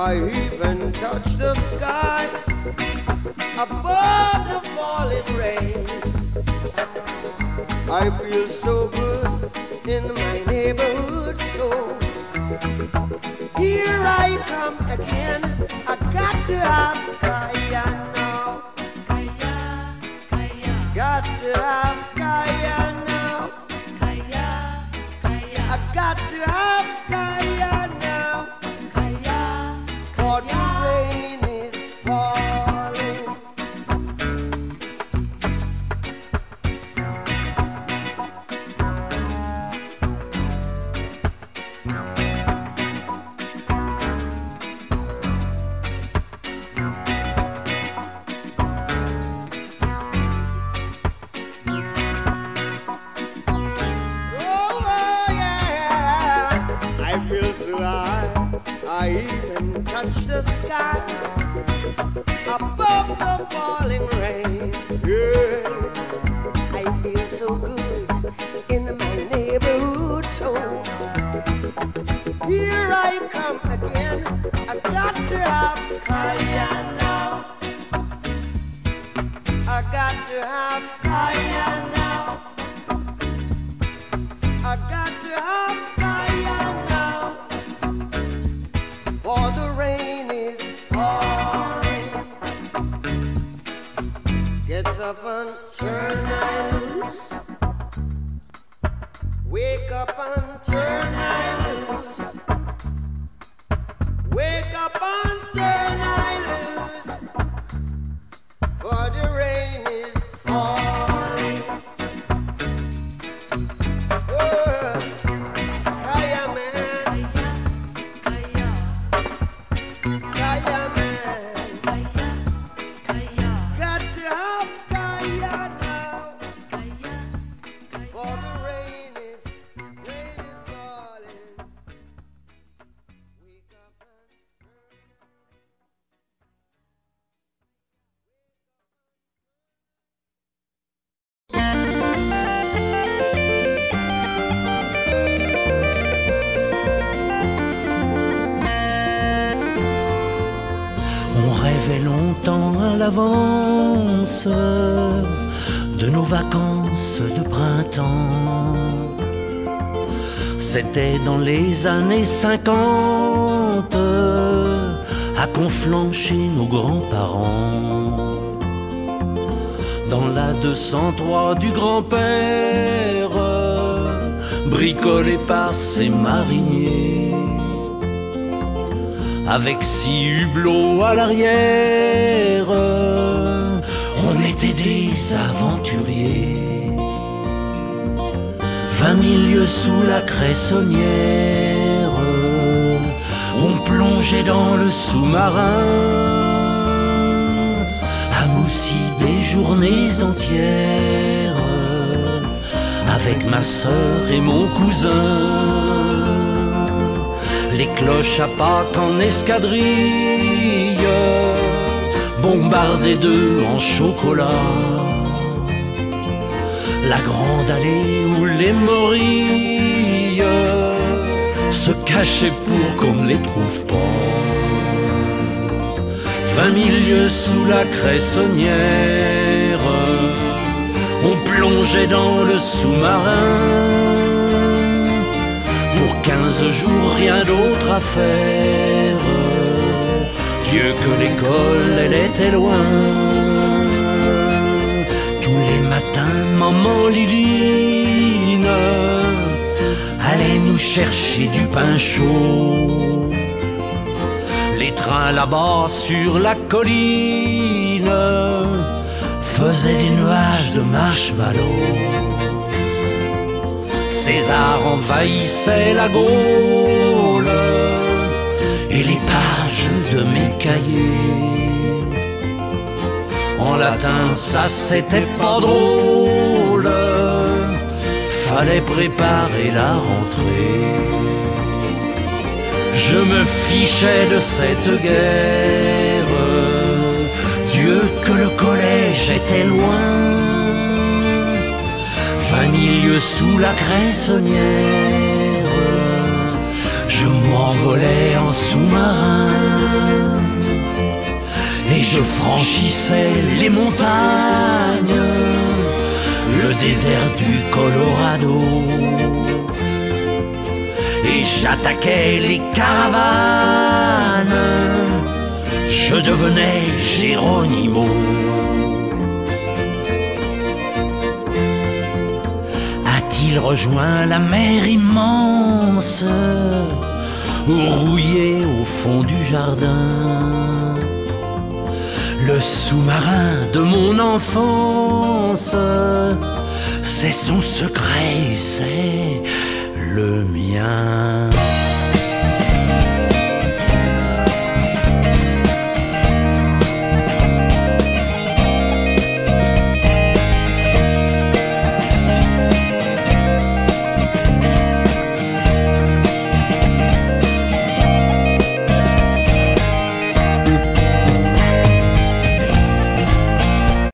I even touch the sky above the falling rain. I feel so good in my neighborhood, so here I come again. I got to have Kaya now. Got to have Kaya now. I got to have Kaya now. For the rain is falling. I even touch the sky above the falling rain. Yeah, I feel so good in my neighborhood, so here I come again. I got to have Kaya now. I got to have Kaya now. I got to have Kaya now. For the rain is pouring. Get up and turn I loose. Wake up and turn I loose. Wake up and turn I loose. For the rain is falling. Oh, Kaya man. Kaya man, got to have Kaya now. For the rain is falling. Wake up and On rêvait longtemps à l'avance de nos vacances de printemps. C'était dans les années 50, à Conflans chez nos grands-parents. Dans la 203 du grand-père, bricolée par ses mariniers. Avec 6 hublots à l'arrière, on était des aventuriers. 20 000 lieues sous la Cressonnière, on plongeait dans le sous-marin. À Moussy des journées entières, avec ma sœur et mon cousin. Les cloches à Pâques en escadrille, bombardées d'œufs en chocolat. La grande allée où les morilles se cachaient pour qu'on ne les trouve pas. 20 000 lieues sous la Cressonnière, on plongeait dans le sous-marin. Pour 15 jours, rien d'autre à faire. Dieu que l'école, elle était loin. Tous les matins, maman Liline allait nous chercher du pain chaud. Les trains là-bas sur la colline faisaient des nuages de marshmallows. César envahissait la Gaule et les pages de mes cahiers. En latin, ça c'était pas drôle, fallait préparer la rentrée. Je me fichais de cette guerre, Dieu que le collège était loin. 20 000 lieues sous la Cressonnière, je m'envolais en sous-marin et je franchissais les montagnes, le désert du Colorado, et j'attaquais les caravanes, je devenais Geronimo. A-t-il rejoint la mer immense, rouillé au fond du jardin? Le sous-marin de mon enfance, c'est son secret, c'est le mien.